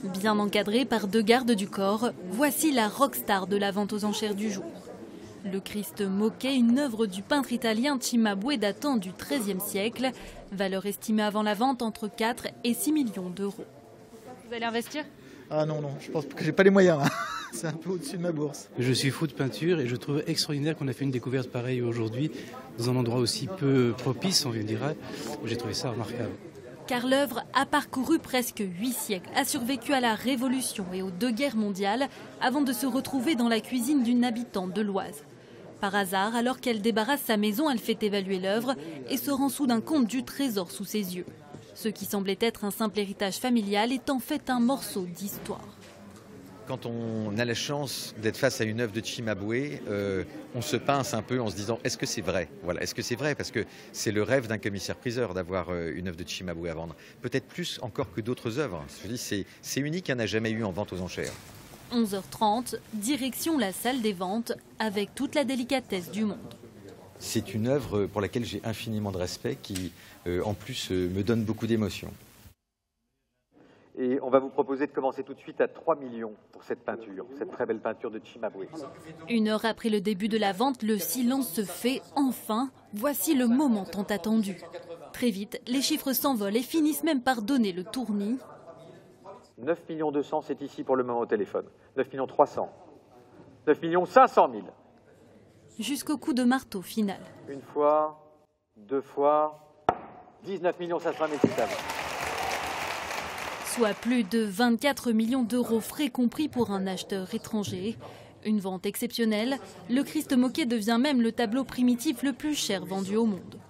Bien encadré par 2 gardes du corps, voici la rockstar de la vente aux enchères du jour. Le Christ moquet, une œuvre du peintre italien Cimabue datant du XIIIe siècle, valeur estimée avant la vente entre 4 et 6 millions d'euros. Vous allez investir ? Ah non, je pense que j'ai pas les moyens. C'est un peu au-dessus de ma bourse. Je suis fou de peinture et je trouve extraordinaire qu'on a fait une découverte pareille aujourd'hui dans un endroit aussi peu propice, on dirait. J'ai trouvé ça remarquable. Car l'œuvre a parcouru presque 8 siècles, a survécu à la Révolution et aux 2 guerres mondiales avant de se retrouver dans la cuisine d'une habitante de l'Oise. Par hasard, alors qu'elle débarrasse sa maison, elle fait évaluer l'œuvre et se rend soudain compte du trésor sous ses yeux. Ce qui semblait être un simple héritage familial est en fait un morceau d'histoire. Quand on a la chance d'être face à une œuvre de Cimabue, on se pince un peu en se disant est-ce que c'est vrai ? Voilà, est-ce que c'est vrai ? Parce que c'est le rêve d'un commissaire-priseur d'avoir une œuvre de Cimabue à vendre. Peut-être plus encore que d'autres œuvres. Je dis, c'est unique, il n'y en a jamais eu en vente aux enchères. 11h30, direction la salle des ventes avec toute la délicatesse du monde. C'est une œuvre pour laquelle j'ai infiniment de respect, qui en plus me donne beaucoup d'émotions. Et on va vous proposer de commencer tout de suite à 3 millions pour cette peinture, cette très belle peinture de Cimabue. 1 heure après le début de la vente, le silence se fait enfin. Voici le moment tant attendu. Très vite, les chiffres s'envolent et finissent même par donner le tournis. 9 200 000, c'est ici pour le moment au téléphone. 9 300 000. 9 500 000. Jusqu'au coup de marteau final. 1 fois, 2 fois, 19 500 000 tout à l'heure. Soit plus de 24 millions d'euros frais compris pour un acheteur étranger. Une vente exceptionnelle, le Christ moquet devient même le tableau primitif le plus cher vendu au monde.